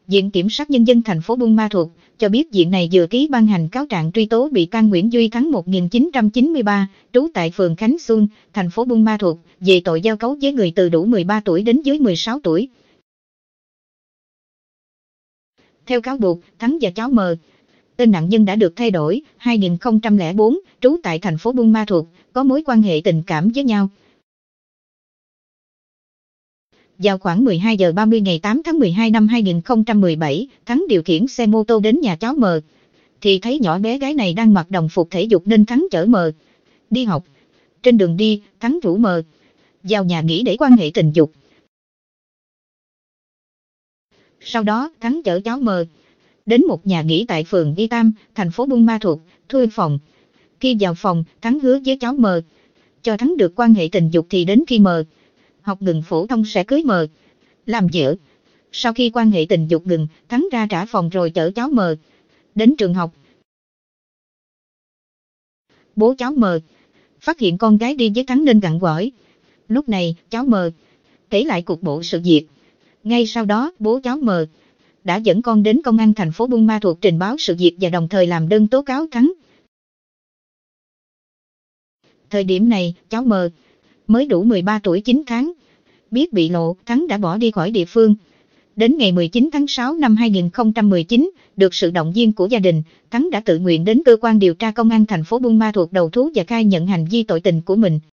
Viện Kiểm sát Nhân dân thành phố Buôn Ma Thuột cho biết viện này vừa ký ban hành cáo trạng truy tố bị can Nguyễn Duy Thắng 1993, trú tại phường Khánh Xuân, thành phố Buôn Ma Thuột, về tội giao cấu với người từ đủ 13 tuổi đến dưới 16 tuổi. Theo cáo buộc, Thắng và cháu M, tên nạn nhân đã được thay đổi, 2004, trú tại thành phố Buôn Ma Thuột, có mối quan hệ tình cảm với nhau. Vào khoảng 12 giờ 30 ngày 8 tháng 12 năm 2017, Thắng điều khiển xe mô tô đến nhà cháu M, thì thấy nhỏ bé gái này đang mặc đồng phục thể dục nên Thắng chở M đi học. Trên đường đi, Thắng rủ M vào nhà nghỉ để quan hệ tình dục. Sau đó, Thắng chở cháu M đến một nhà nghỉ tại phường Y Tam, thành phố Buôn Ma Thuột, thuê phòng. Khi vào phòng, Thắng hứa với cháu M cho Thắng được quan hệ tình dục thì đến khi M học ngừng phổ thông sẽ cưới M làm vợ. Sau khi quan hệ tình dục ngừng, Thắng ra trả phòng rồi chở cháu M đến trường học. Bố cháu M phát hiện con gái đi với Thắng nên gặng gỏi. Lúc này, cháu M kể lại cuộc bộ sự việc. Ngay sau đó, bố cháu M đã dẫn con đến công an thành phố Buôn Ma Thuột trình báo sự việc và đồng thời làm đơn tố cáo Thắng. Thời điểm này, cháu M mới đủ 13 tuổi 9 tháng. Biết bị lộ, Thắng đã bỏ đi khỏi địa phương. Đến ngày 19 tháng 6 năm 2019, được sự động viên của gia đình, Thắng đã tự nguyện đến cơ quan điều tra công an thành phố Buôn Ma Thuột đầu thú và khai nhận hành vi tội tình của mình.